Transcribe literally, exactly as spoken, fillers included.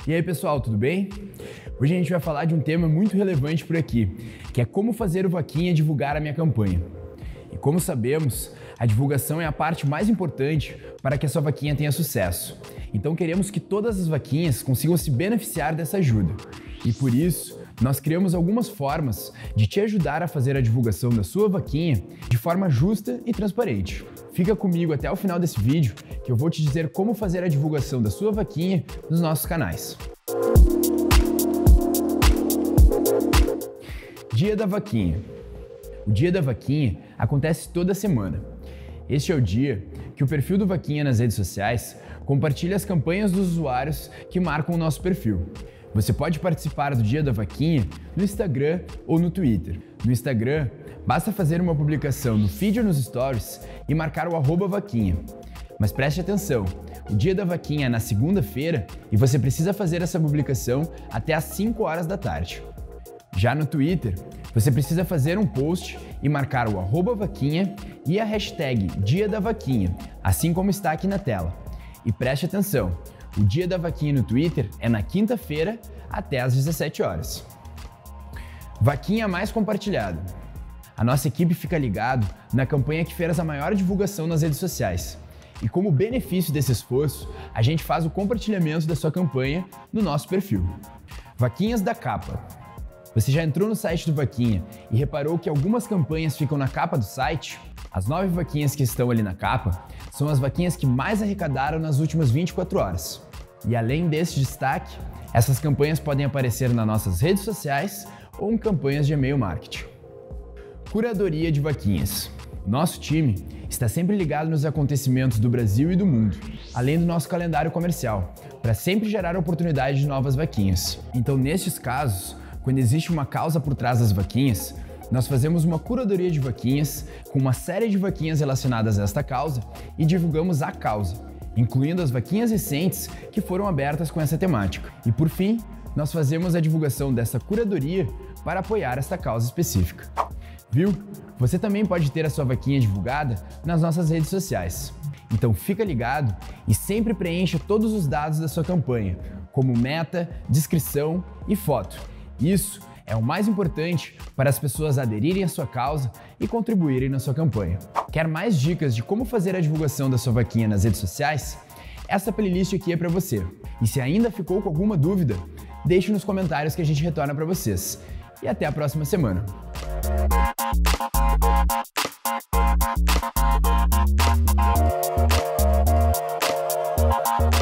E aí pessoal, tudo bem? Hoje a gente vai falar de um tema muito relevante por aqui, que é como fazer o Vaquinha divulgar a minha campanha. E como sabemos, a divulgação é a parte mais importante para que a sua vaquinha tenha sucesso. Então queremos que todas as vaquinhas consigam se beneficiar dessa ajuda. E por isso, nós criamos algumas formas de te ajudar a fazer a divulgação da sua vaquinha de forma justa e transparente. Fica comigo até o final desse vídeo que eu vou te dizer como fazer a divulgação da sua vaquinha nos nossos canais. Dia da Vaquinha. O Dia da Vaquinha acontece toda semana. Este é o dia que o perfil do Vaquinha nas redes sociais compartilha as campanhas dos usuários que marcam o nosso perfil. Você pode participar do Dia da Vaquinha no Instagram ou no Twitter. No Instagram, basta fazer uma publicação no feed ou nos stories e marcar o arroba vaquinha. Mas preste atenção, o Dia da Vaquinha é na segunda-feira e você precisa fazer essa publicação até às cinco horas da tarde. Já no Twitter, você precisa fazer um post e marcar o arroba vaquinha e a hashtag Dia da Vaquinha, assim como está aqui na tela. E preste atenção, o Dia da Vaquinha no Twitter é na quinta-feira até às dezessete horas. Vaquinha mais compartilhada. A nossa equipe fica ligado na campanha que fez a maior divulgação nas redes sociais. E como benefício desse esforço, a gente faz o compartilhamento da sua campanha no nosso perfil. Vaquinhas da capa. Você já entrou no site do Vaquinha e reparou que algumas campanhas ficam na capa do site? As nove vaquinhas que estão ali na capa são as vaquinhas que mais arrecadaram nas últimas vinte e quatro horas. E além desse destaque, essas campanhas podem aparecer nas nossas redes sociais ou em campanhas de e-mail marketing. Curadoria de vaquinhas. Nosso time está sempre ligado nos acontecimentos do Brasil e do mundo, além do nosso calendário comercial, para sempre gerar oportunidade de novas vaquinhas. Então, nestes casos, quando existe uma causa por trás das vaquinhas, nós fazemos uma curadoria de vaquinhas com uma série de vaquinhas relacionadas a esta causa e divulgamos a causa, incluindo as vaquinhas recentes que foram abertas com essa temática. E por fim, nós fazemos a divulgação dessa curadoria para apoiar esta causa específica. Viu? Você também pode ter a sua vaquinha divulgada nas nossas redes sociais. Então fica ligado e sempre preencha todos os dados da sua campanha, como meta, descrição e foto. Isso é o mais importante para as pessoas aderirem à sua causa e contribuírem na sua campanha. Quer mais dicas de como fazer a divulgação da sua vaquinha nas redes sociais? Essa playlist aqui é para você. E se ainda ficou com alguma dúvida, deixe nos comentários que a gente retorna para vocês. E até a próxima semana.